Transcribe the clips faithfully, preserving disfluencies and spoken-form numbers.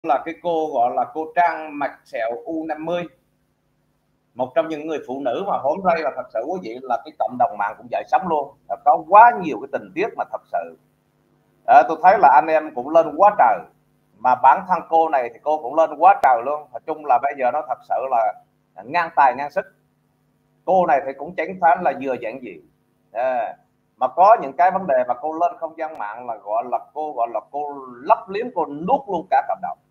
là cái cô gọi là cô Trang mạch sẹo U năm mươi, một trong những người phụ nữ mà hôm nay là thật sự quý vị là cái cộng đồng mạng cũng dậy sóng luôn, có quá nhiều cái tình tiết mà thật sự à, tôi thấy là anh em cũng lên quá trời, mà bản thân cô này thì cô cũng lên quá trời luôn. Nói chung là bây giờ nó thật sự là ngang tài ngang sức. Cô này thì cũng chẳng phải là vừa dạng gì à, mà có những cái vấn đề mà cô lên không gian mạng là gọi là cô gọi là cô lấp liếm, cô nuốt luôn cả cộng đồng.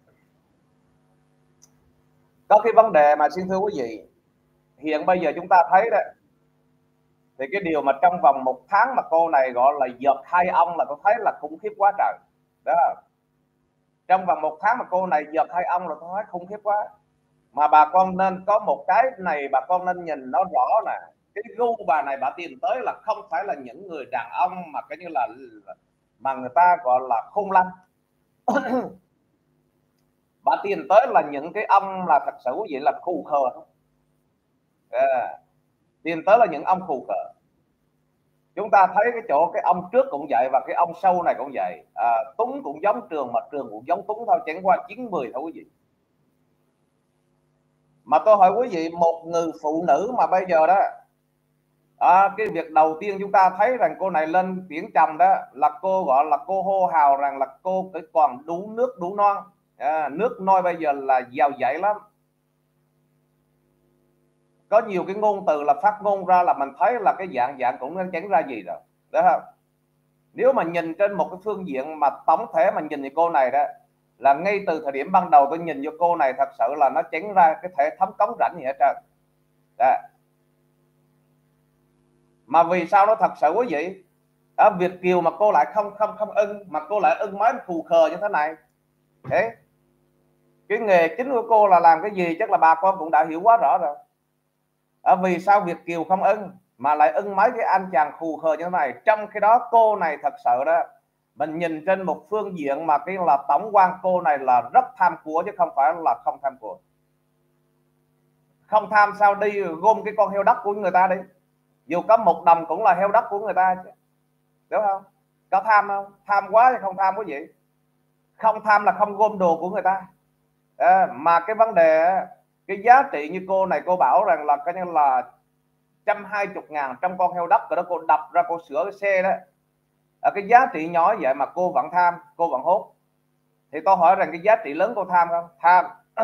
Có cái vấn đề mà xin thưa quý vị, hiện bây giờ chúng ta thấy đó, thì cái điều mà trong vòng một tháng mà cô này gọi là giật hai ông là tôi thấy là khủng khiếp quá trời đó. Trong vòng một tháng mà cô này giật hai ông là tôi thấy khủng khiếp quá. Mà bà con nên có một cái này, bà con nên nhìn nó rõ nè, cái gu bà này bà tìm tới là không phải là những người đàn ông mà cái như là mà người ta gọi là khôn lanh. Bà tìm tới là những cái ông là thật sự quý vị là khù khờ à, tìm tới là những ông khù khờ. Chúng ta thấy cái chỗ cái ông trước cũng vậy và cái ông sau này cũng vậy à, Tuấn cũng giống Trường mà Trường cũng giống Tuấn thôi, chẳng qua chín mười thôi quý vị. Mà tôi hỏi quý vị, một người phụ nữ mà bây giờ đó à, cái việc đầu tiên chúng ta thấy rằng cô này lên tiếng chồng đó là cô gọi là cô hô hào rằng là cô cái còn đủ nước đủ non à, nước noi bây giờ là giàu dạy lắm. Có nhiều cái ngôn từ là phát ngôn ra là mình thấy là cái dạng dạng cũng nên tránh ra gì rồi đó không. Nếu mà nhìn trên một cái phương diện mà tổng thể mà nhìn thì cô này đó là ngay từ thời điểm ban đầu tôi nhìn vô cô này thật sự là nó tránh ra cái thể thấm cống rãnh gì hết trơn đó. Mà vì sao nó thật sự quý vị, ở Việt kiều mà cô lại không không không ưng, mà cô lại ưng mấy phù khờ như thế này. Thế cái nghề chính của cô là làm cái gì chắc là bà con cũng đã hiểu quá rõ rồi. Ở vì sao Việt kiều không ưng mà lại ưng mấy cái anh chàng phù khờ như thế này. Trong khi đó cô này thật sự đó, mình nhìn trên một phương diện mà cái là tổng quan cô này là rất tham của chứ không phải là không tham của. Không tham sao đi gom cái con heo đất của người ta đi, dù có một đồng cũng là heo đất của người ta chứ, đúng không? Có tham không? Tham quá thì không tham quý vị. Không tham là không gom đồ của người ta à, mà cái vấn đề cái giá trị như cô này cô bảo rằng là cái như là trăm hai chục ngàn trong con heo đất rồi đó, cô đập ra cô sửa cái xe đó ở cái giá trị nhỏ vậy mà cô vẫn tham, cô vẫn hốt. Thì tôi hỏi rằng cái giá trị lớn cô tham không? Tham.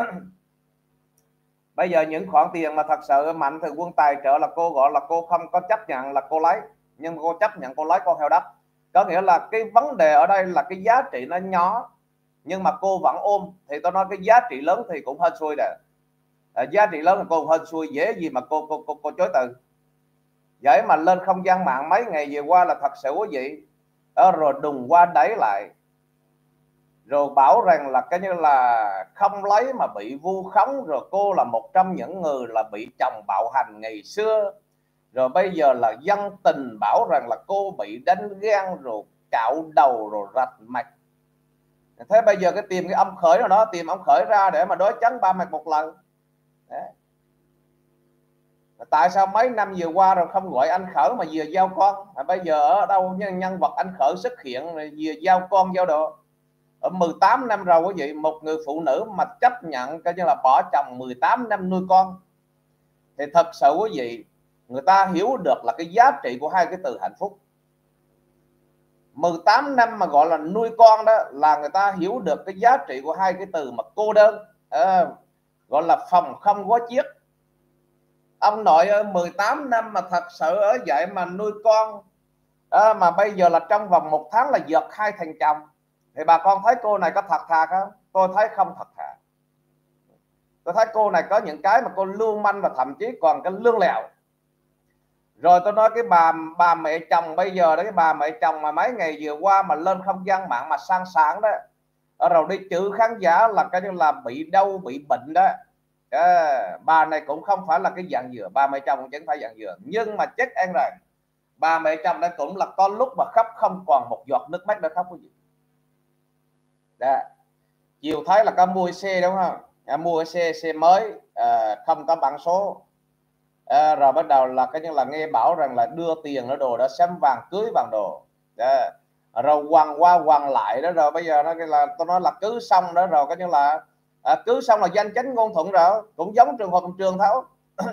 Bây giờ những khoản tiền mà thật sự mạnh thường quân tài trợ là cô gọi là cô không có chấp nhận là cô lấy, nhưng cô chấp nhận cô lấy con heo đất. Có nghĩa là cái vấn đề ở đây là cái giá trị nó nhỏ nhưng mà cô vẫn ôm. Thì tôi nói cái giá trị lớn thì cũng hên xui rồi à, giá trị lớn là cô hên xui, dễ gì mà cô cô cô, cô chối từ. Vậy mà lên không gian mạng mấy ngày vừa qua là thật sự quý vị đó, rồi đùng qua đẩy lại rồi bảo rằng là cái như là không lấy mà bị vu khống, rồi cô là một trong những người là bị chồng bạo hành ngày xưa, rồi bây giờ là dân tình bảo rằng là cô bị đánh ghen rồi cạo đầu rồi rạch mạch. Thế bây giờ cái tìm cái ông Khởi nào đó, tìm ông Khởi ra để mà đối chấn ba mặt một lần. Đấy. Tại sao mấy năm vừa qua rồi không gọi anh Khởi mà vừa giao con, à, bây giờ ở đâu nhân vật anh Khởi xuất hiện rồi vừa giao con giao đồ. Ở mười tám năm rồi quý vị, một người phụ nữ mà chấp nhận coi như là bỏ chồng mười tám năm nuôi con thì thật sự quý vị, người ta hiểu được là cái giá trị của hai cái từ hạnh phúc. Mười tám năm mà gọi là nuôi con đó là người ta hiểu được cái giá trị của hai cái từ mà cô đơn à, gọi là phòng không có chiếc. Ông nội ơi, mười tám năm mà thật sự ở vậy mà nuôi con à, mà bây giờ là trong vòng một tháng là giật hai thằng chồng. Thì bà con thấy cô này có thật thà không? Tôi thấy không thật thà. Tôi thấy cô này có những cái mà cô lưu manh và thậm chí còn cái lương lẹo. Rồi tôi nói cái bà bà mẹ chồng bây giờ đó, cái bà mẹ chồng mà mấy ngày vừa qua mà lên không gian mạng mà sang sáng đó, ở rồi đi chữ khán giả là cái như là bị đau bị bệnh đó à, bà này cũng không phải là cái dạng dừa, bà mẹ chồng cũng chẳng phải dạng dừa, nhưng mà chắc ăn rằng bà mẹ chồng đây cũng là có lúc mà khóc không còn một giọt nước mắt để khóc cái gì đó. Chiều thấy là có mua xe đúng không à, mua xe xe mới à, không có bản số à, rồi bắt đầu là cái như là nghe bảo rằng là đưa tiền ở đồ đó sắm vàng cưới bằng đồ đó. rồi quằn qua quằn lại đó, rồi bây giờ nó là tôi nói là cứ xong đó, rồi coi như là à, cứ xong là danh chánh ngôn thuận rồi, cũng giống trường hợp Trường Tháo.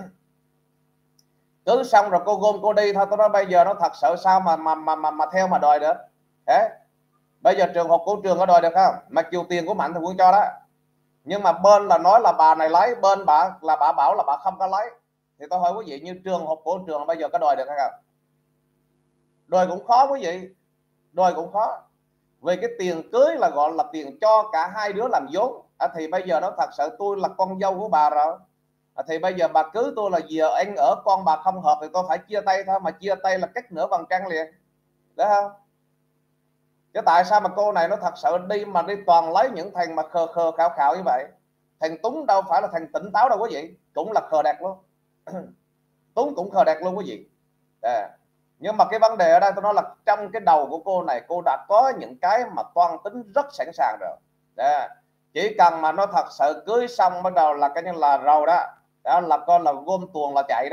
Cứ xong rồi cô gom cô đi thôi. Tôi nói bây giờ nó thật sự sao mà mà mà mà, mà theo mà đòi được. Đấy, bây giờ trường hợp của Trường có đòi được không? Mặc dù tiền của Mạnh thì Quân cho đó, nhưng mà bên là nói là bà này lấy, bên bà là bà bảo là bà không có lấy. Thì tôi hỏi quý vị, như trường hợp của Trường bây giờ có đòi được hay không? Đòi cũng khó quý vị, đòi cũng khó. Vì cái tiền cưới là gọi là tiền cho cả hai đứa làm vốn. À, thì bây giờ nó thật sự tôi là con dâu của bà rồi. À, thì bây giờ bà cưới tôi là giờ anh ở con bà không hợp thì tôi phải chia tay thôi, mà chia tay là cách nửa bằng trăng liền. Đấy không? Chứ tại sao mà cô này nó thật sự đi mà đi toàn lấy những thằng mà khờ khờ khảo khảo như vậy. Thằng Tuấn đâu phải là thằng tỉnh táo đâu quý vị, cũng là khờ đạt luôn. Tuấn cũng khờ đạt luôn quý vị. À, nhưng mà cái vấn đề ở đây tôi nói là trong cái đầu của cô này, cô đã có những cái mà toan tính rất sẵn sàng rồi. Đó. Chỉ cần mà nó thật sự cưới xong bắt đầu là cái như là rồi đó, đó là con là gom tuồng là chạy đó.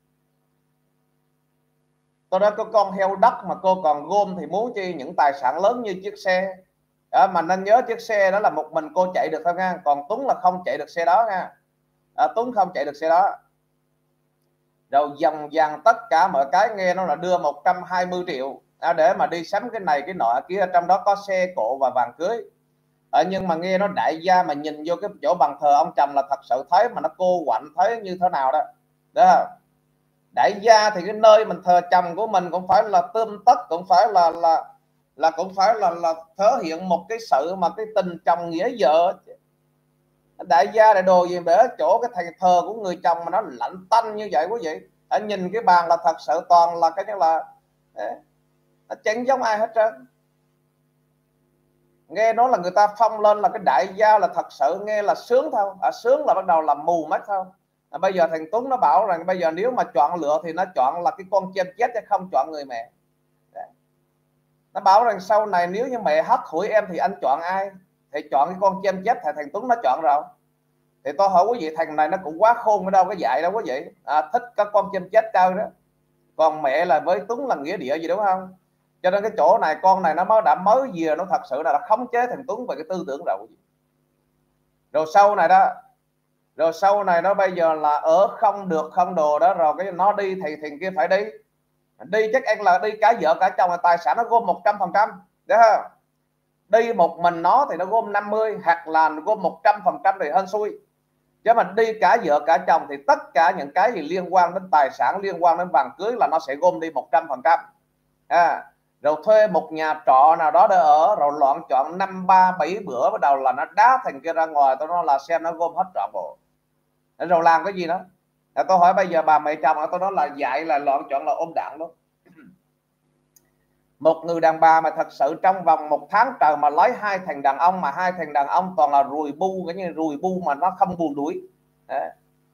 Tôi nói có con heo đất mà cô còn gom thì muốn chi những tài sản lớn như chiếc xe đó. Mà nên nhớ chiếc xe đó là một mình cô chạy được thôi nha, còn Tuấn là không chạy được xe đó nha. À, Tuấn không chạy được xe đó. Rồi dần dần tất cả mọi cái nghe nó là đưa một trăm hai mươi triệu à, để mà đi sắm cái này cái nọ kia, trong đó có xe cộ và vàng cưới. À, nhưng mà nghe nó đại gia mà nhìn vô cái chỗ bàn thờ ông Trầm là thật sự thấy mà nó cô quạnh, thấy như thế nào đó. Đó. Đại gia thì cái nơi mình thờ chồng của mình cũng phải là tươm tất, cũng phải là là là cũng phải là là thể hiện một cái sự mà cái tình chồng nghĩa vợ. Đại gia lại đồ gì để chỗ cái thầy thờ của người chồng mà nó lạnh tanh như vậy quý vị. À, nhìn cái bàn là thật sự toàn là cái như là đấy, nó chẳng giống ai hết trơn. Nghe nói là người ta phong lên là cái đại gia là thật sự nghe là sướng thôi. À, sướng là bắt đầu là mù mắt thôi. À, bây giờ thằng Tuấn nó bảo rằng bây giờ nếu mà chọn lựa thì nó chọn là cái con chim chết chứ không chọn người mẹ. Đấy. Nó bảo rằng sau này nếu như mẹ hất hủi em thì anh chọn ai? Thì chọn cái con chim chết thì thằng Tuấn nó chọn rồi. Thì tôi hỏi quý vị, thằng này nó cũng quá khôn ở đâu có dạy đâu quý vị. À, thích các con chim chết trơn đó. Còn mẹ là với Tuấn là nghĩa địa gì đúng không? Cho nên cái chỗ này con này nó mới đã mới về nó thật sự là đã khống chế thằng Tuấn về cái tư tưởng rồi. Rồi sau này đó, rồi sau này nó bây giờ là ở không được không đồ đó, rồi cái nó đi thì thằng kia phải đi. Đi chắc ăn là đi cả vợ cả chồng, là tài sản nó gom một trăm phần trăm. Đấy không? Đi một mình nó thì nó gom năm mươi, hoặc là gom một trăm phần trăm thì hên xui. Chứ mà đi cả vợ cả chồng thì tất cả những cái gì liên quan đến tài sản, liên quan đến vàng cưới là nó sẽ gom đi một trăm phần trăm. À, rồi thuê một nhà trọ nào đó để ở, rồi loạn chọn năm ba bảy bữa bắt đầu là nó đá thành kia ra ngoài, tôi nói là xem nó gom hết trọn bộ. Rồi làm cái gì đó. À, tôi hỏi bây giờ bà mẹ chồng tôi nói là dạy là loạn chọn là ôm đạn luôn. Một người đàn bà mà thật sự trong vòng một tháng trời mà lấy hai thằng đàn ông, mà hai thằng đàn ông toàn là rùi bu, cái như rùi bu mà nó không buồn đuổi. Đấy.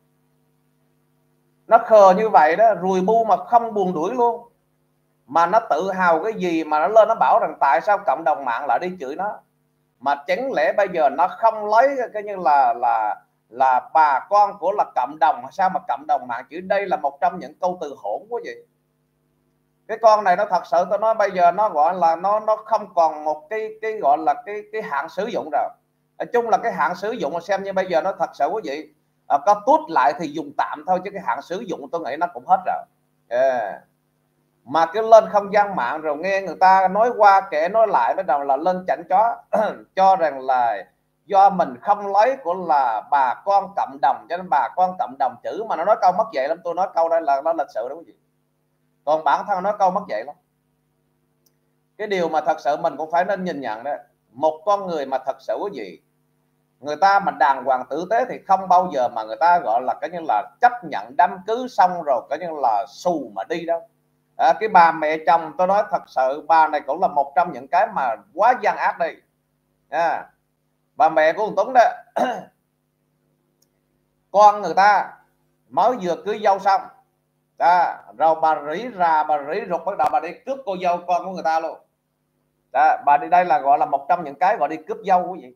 Nó khờ như vậy đó, rùi bu mà không buồn đuổi luôn. Mà nó tự hào cái gì mà nó lên nó bảo rằng tại sao cộng đồng mạng lại đi chửi nó. Mà chẳng lẽ bây giờ nó không lấy cái như là là là bà con của là cộng đồng, sao mà cộng đồng mạng chửi? Đây là một trong những câu từ hỗn quá vậy. Cái con này nó thật sự tôi nói bây giờ nó gọi là nó nó không còn một cái cái gọi là cái cái hạn sử dụng rồi. Nói chung là cái hạn sử dụng mà xem như bây giờ nó thật sự quý vị, à, có tút lại thì dùng tạm thôi, chứ cái hạn sử dụng tôi nghĩ nó cũng hết rồi. Yeah. Mà cứ lên không gian mạng rồi nghe người ta nói qua kể nói lại, bắt đầu là lên chảnh chó cho rằng là do mình không lấy của là bà con cộng đồng cho nên bà con cộng đồng chữ, mà nó nói câu mất dạy lắm. Tôi nói câu đây là nó lịch sự đúng không chị? Còn bản thân nói câu mất dạy lắm. Cái điều mà thật sự mình cũng phải nên nhìn nhận đó, một con người mà thật sự cái gì, người ta mà đàng hoàng tử tế thì không bao giờ mà người ta gọi là cái như là chấp nhận đám cưới xong rồi cái như là xù mà đi đâu. À, cái bà mẹ chồng tôi nói thật sự bà này cũng là một trong những cái mà quá gian ác đây. À, bà mẹ của ông Tuấn đó con người ta mới vừa cưới dâu xong à, rồi bà rỉ ra bà rỉ rụt bắt đầu bà đi cướp cô dâu con của người ta luôn. Đó, bà đi đây là gọi là một trong những cái gọi đi cướp dâu quý vị.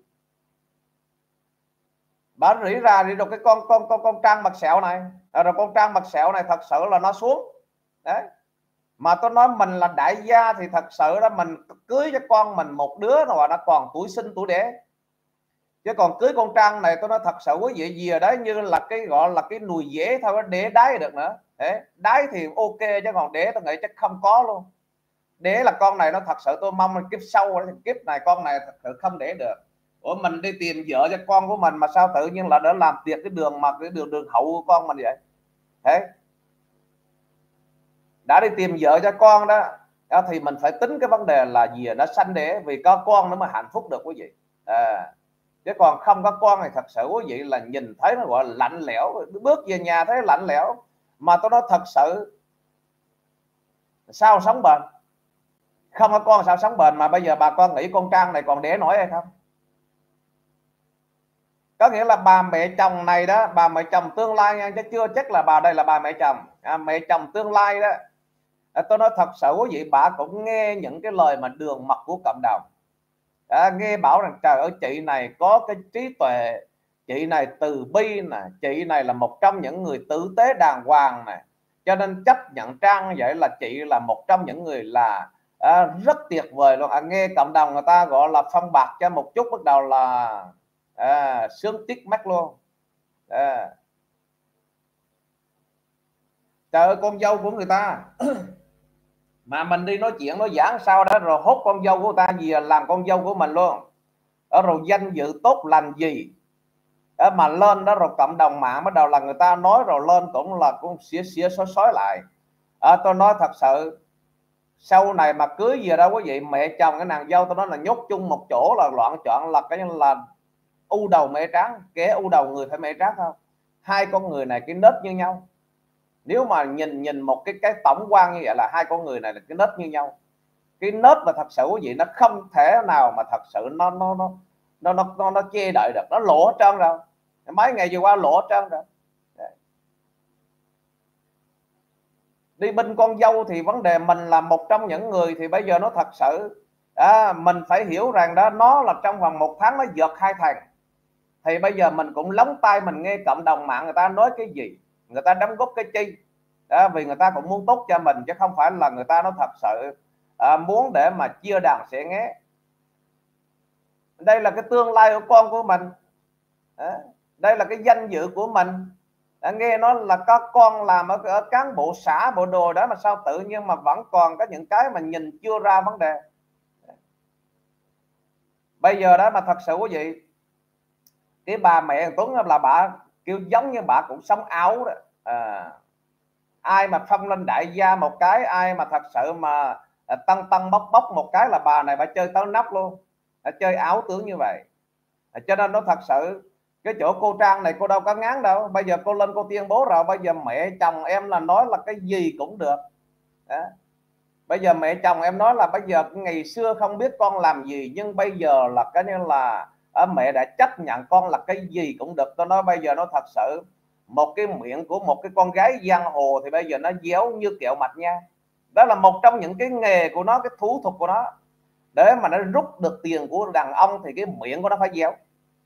Bà rỉ ra rỉ rụt cái con con con con Trang mặt sẹo này, à, rồi con Trang mặt sẹo này thật sự là nó xuống đấy. Mà tôi nói mình là đại gia thì thật sự đó mình cưới cho con mình một đứa mà đã còn tuổi sinh tuổi đẻ. Chứ còn cưới con Trang này tôi nói thật sự quý vị gì ở đấy như là cái gọi là cái nùi dễ thôi, để đái được nữa. Thế đái thì ok, chứ còn để tôi nghĩ chắc không có luôn. Để là con này nó thật sự tôi mong kiếp sau kiếp này con này thật sự không để được. Ủa mình đi tìm vợ cho con của mình mà sao tự nhiên là đỡ làm tiệc cái đường mà cái đường đường hậu của con mình vậy. Thế đã đi tìm vợ cho con đó thì mình phải tính cái vấn đề là gì nó sanh đẻ, vì có con nó mới hạnh phúc được quý vị. À, chứ còn không có con thì thật sự quý vị là nhìn thấy nó gọi là lạnh lẽo, bước về nhà thấy lạnh lẽo. Mà tôi nói thật sự sao sống bền, không có con sao sống bền. Mà bây giờ bà con nghĩ con Trang này còn đẻ nổi hay không? Có nghĩa là bà mẹ chồng này đó, bà mẹ chồng tương lai nha, chứ chưa chắc là bà đây là bà mẹ chồng. À, mẹ chồng tương lai đó, à, tôi nói thật sự quý vị, bà cũng nghe những cái lời mà đường mật của cộng đồng. À, nghe bảo rằng trời ơi chị này có cái trí tuệ, chị này từ bi nè, chị này là một trong những người tử tế đàng hoàng này, cho nên chấp nhận Trang như vậy là chị là một trong những người là à, rất tuyệt vời luôn. À, nghe cộng đồng người ta gọi là phong bạc cho một chút, bắt đầu là à, sướng tít mắt luôn. À, trời ơi con dâu của người ta mà mình đi nói chuyện nói giảng sao đó rồi hốt con dâu của người ta gì làm con dâu của mình luôn. Ở rồi danh dự tốt lành gì đó mà lên đó, rồi cộng đồng mạng bắt đầu là người ta nói rồi lên cũng là cũng xía xía xói xói lại. À, tôi nói thật sự sau này mà cưới gì đâu quý vị, mẹ chồng cái nàng dâu tôi nói là nhốt chung một chỗ là loạn chọn, là cái là u đầu mẹ trắng, kẻ u đầu người phải mẹ trắng không. Hai con người này cái nết như nhau. Nếu mà nhìn nhìn một cái cái tổng quan như vậy là hai con người này là cái nết như nhau. Cái nết mà thật sự quý vị nó không thể nào mà thật sự nó nó nó nó nó nó, nó che đậy được, nó lộ hết trơn rồi. Mấy ngày vừa qua lộ hết trơn rồi. Đi bên con dâu thì vấn đề mình là một trong những người thì bây giờ nó thật sự à, mình phải hiểu rằng đó nó là trong vòng một tháng nó giật hai thằng. Thì bây giờ mình cũng lóng tay mình nghe cộng đồng mạng người ta nói cái gì, người ta đóng góp cái chi đó, vì người ta cũng muốn tốt cho mình chứ không phải là người ta nó thật sự à, muốn để mà chia đàn sẽ nghe. Đây là cái tương lai của con của mình à, đây là cái danh dự của mình. À, nghe nói là có con làm ở, ở cán bộ xã bộ đồ đó mà sao tự nhiên mà vẫn còn có những cái mà nhìn chưa ra vấn đề. Bây giờ đó mà thật sự quý vị, cái bà mẹ Tuấn là bà kêu giống như bà cũng sống ảo đó. À, ai mà phong lên đại gia một cái, ai mà thật sự mà à, tăng tăng bóc bóc một cái là bà này bà chơi tới nóc luôn, à, chơi ảo tưởng như vậy. À, cho nên nó thật sự cái chỗ cô Trang này cô đâu có ngán đâu. Bây giờ cô lên cô tuyên bố rồi, bây giờ mẹ chồng em là nói là cái gì cũng được đó. Bây giờ mẹ chồng em nói là bây giờ ngày xưa không biết con làm gì, nhưng bây giờ là cái như là à, mẹ đã chấp nhận con là cái gì cũng được. Tôi nói bây giờ nó thật sự một cái miệng của một cái con gái giang hồ thì bây giờ nó déo như kẹo mạch nha. Đó là một trong những cái nghề của nó, cái thủ thuật của nó, để mà nó rút được tiền của đàn ông thì cái miệng của nó phải déo.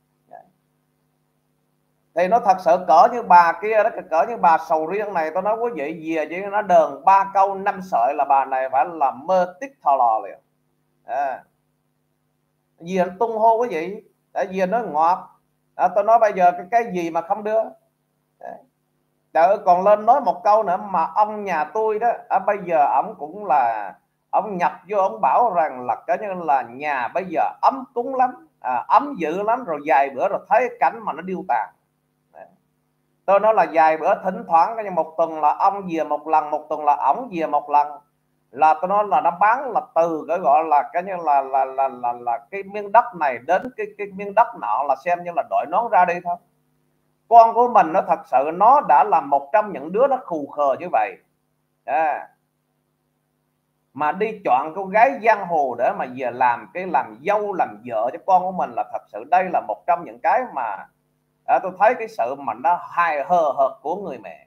Thì nó thật sự cỡ như bà kia đó, cỡ như bà sầu riêng này, tôi nói quý vị gì chứ nó đờn ba câu năm sợi là bà này phải là mơ tích thò lò liền. À, gì nó tung hô quý vị, tại vì nó ngọt. À, tôi nói bây giờ cái cái gì mà không đưa. Trời ơi, còn lên nói một câu nữa mà ông nhà tôi đó à, bây giờ ông cũng là ông nhập vô, ông bảo rằng là cái như là nhà bây giờ ấm cúng lắm, à, ấm dữ lắm, rồi vài bữa rồi thấy cảnh mà nó điêu tàn. Tôi nói là vài bữa thỉnh thoảng cái một tuần là ông về một lần, một tuần là ổng về một lần, là tôi nói là nó bán là từ cái gọi là cái như là là là là, là cái miếng đất này đến cái cái miếng đất nọ, là xem như là đội nón ra đi thôi. Con của mình nó thật sự nó đã là một trong những đứa nó khù khờ như vậy à, mà đi chọn cô gái giang hồ để mà giờ làm cái làm dâu làm vợ cho con của mình, là thật sự đây là một trong những cái mà à, tôi thấy cái sự mà nó hài hờ hợt của người mẹ.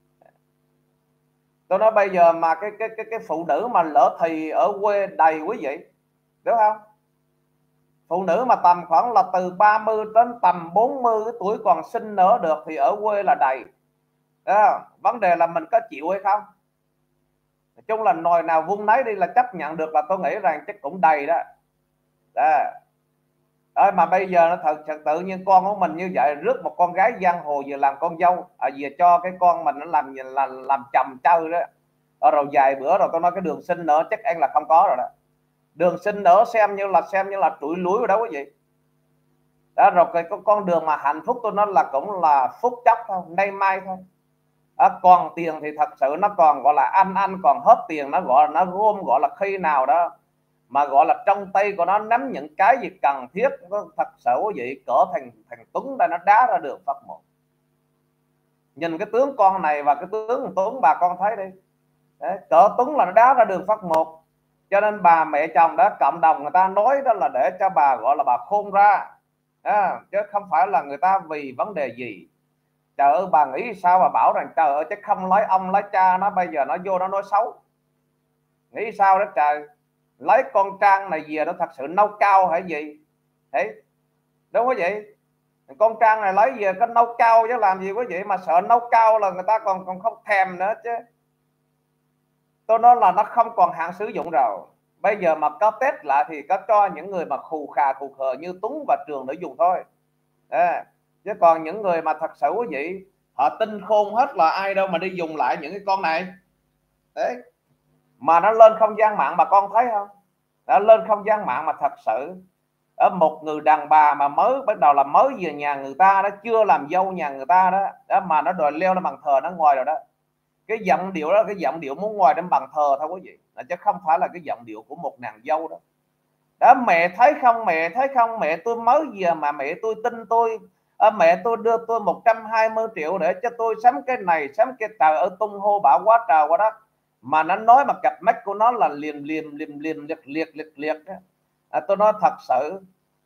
Tôi nói bây giờ mà cái cái cái cái phụ nữ mà lỡ thì ở quê đầy quý vị, đúng không? Phụ nữ mà tầm khoảng là từ ba mươi đến tầm bốn mươi cái tuổi còn sinh nở được thì ở quê là đầy. À, vấn đề là mình có chịu hay không? chung là nồi nào vung nấy đi là chấp nhận được, là tôi nghĩ rằng chắc cũng đầy đó. Đó. Ơi mà bây giờ nó thật, thật tự nhiên con của mình như vậy, rước một con gái giang hồ vừa làm con dâu, à, vừa cho cái con mình nó làm làm làm chồng chơi đó. Ở rồi vài bữa rồi tôi nói cái đường sinh nữa chắc anh là không có rồi đó. Đường sinh nữa xem như là xem như là trụi lúi rồi đó quý vị. Đó, rồi cái con đường mà hạnh phúc tôi nói là cũng là phút chốc thôi, nay mai thôi. À, còn tiền thì thật sự nó còn gọi là anh anh còn hết tiền, nó gọi là nó gom, gọi là khi nào đó mà gọi là trong tay của nó nắm những cái gì cần thiết, nó thật sự quý vị, cỡ thằng thằng Tuấn đây nó đá ra đường Pháp một. Nhìn cái tướng con này và cái tướng Tuấn bà con thấy đi. Đấy, cỡ Tuấn là nó đá ra đường Pháp một. Cho nên bà mẹ chồng đó, cộng đồng người ta nói đó là để cho bà gọi là bà khôn ra, à, chứ không phải là người ta vì vấn đề gì. Trời ơi, bà nghĩ sao mà bảo rằng trời ơi chắc không lấy ông lấy cha nó, bây giờ nó vô nó nói xấu, nghĩ sao đó trời. Lấy con Trang này về nó thật sự nấu cao hay gì thế, đúng không vậy? Con Trang này lấy về có nấu cao chứ làm gì quý vị, mà sợ nấu cao là người ta còn còn không thèm nữa chứ. Tôi nói là nó không còn hạn sử dụng rồi. Bây giờ mà có Tết lại thì có cho những người mà khù khà khù khờ như Tuấn và Trường để dùng thôi. À, chứ còn những người mà thật sự quý vị, họ tinh khôn hết là ai đâu mà đi dùng lại những cái con này. Đấy. Mà nó lên không gian mạng bà con thấy không? Đã lên không gian mạng mà thật sự ở một người đàn bà mà mới bắt đầu là mới về nhà người ta đó, chưa làm dâu nhà người ta đó, đó mà nó đòi leo lên bàn thờ nó ngồi rồi đó. Cái giọng điệu đó, cái giọng điệu muốn ngồi đến bàn thờ thôi quý vị, là chứ không phải là cái giọng điệu của một nàng dâu đó. Đó, mẹ thấy không, mẹ thấy không, mẹ tôi mới về mà mẹ tôi tin tôi, à, mẹ tôi đưa tôi một trăm hai mươi triệu để cho tôi sắm cái này sắm cái, trời ơi tung hô bão quá trời quá đất. Mà nó nói mà cặp mắt của nó là liềm liềm liềm liềm liệt liệt liệt liệt đó. À, tôi nói thật sự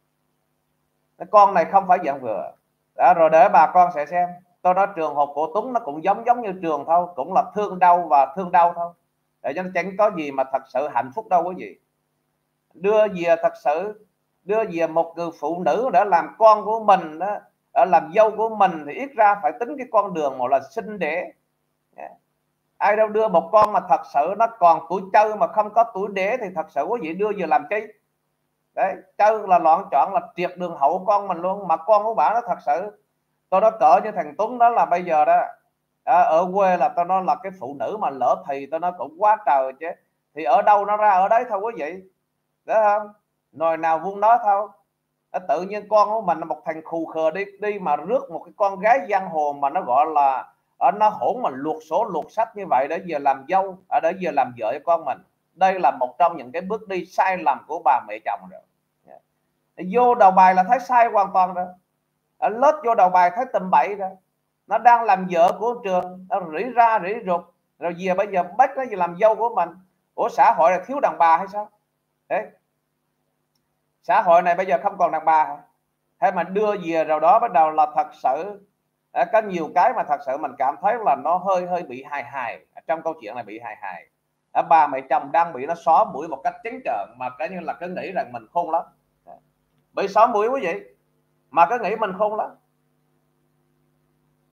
cái con này không phải dạng vừa đó. Rồi để bà con sẽ xem, tôi nói trường hợp của Tuấn nó cũng giống giống như Trường thôi, cũng là thương đau và thương đau thôi, để cho nó chẳng có gì mà thật sự hạnh phúc đâu quý vị. Đưa về thật sự đưa về một người phụ nữ để làm con của mình đó, làm dâu của mình thì ít ra phải tính cái con đường một là sinh đẻ. Ai đâu đưa một con mà thật sự nó còn tuổi trâu mà không có tuổi đẻ thì thật sự quý vị đưa về làm chi. Đấy, trâu là loạn chọn là triệt đường hậu con mình luôn. Mà con của bà nó thật sự, tôi nói cỡ như thằng Tuấn đó là bây giờ đó à, ở quê là tôi nói là cái phụ nữ mà lỡ thì tôi nói cũng quá trời chứ. Thì ở đâu nó ra ở đấy thôi quý vị, đó không? Nồi nào vung đó thôi. À, tự nhiên con của mình là một thằng khù khờ đi đi mà rước một cái con gái giang hồ mà nó gọi là ở nó hỗn mà luộc số luộc sách như vậy để giờ làm dâu, ở để giờ làm vợ cho con mình. Đây là một trong những cái bước đi sai lầm của bà mẹ chồng rồi. Vô đầu bài là thấy sai hoàn toàn rồi, lết vô đầu bài thấy tầm bậy rồi. Nó đang làm vợ của Trường, nó rỉ ra rỉ rụt, rồi về bây giờ bắt nó về làm dâu của mình. Ủa xã hội là thiếu đàn bà hay sao? Đấy, xã hội này bây giờ không còn đàn bà hả? Hay mà đưa về rồi đó bắt đầu là thật sự có nhiều cái mà thật sự mình cảm thấy là nó hơi hơi bị hài hài trong câu chuyện này, bị hài hài. Bà mẹ chồng đang bị nó xóa mũi một cách trắng trợn mà cái như là cứ nghĩ rằng mình khôn lắm, bị xóa mũi quý vị mà cứ nghĩ mình khôn lắm.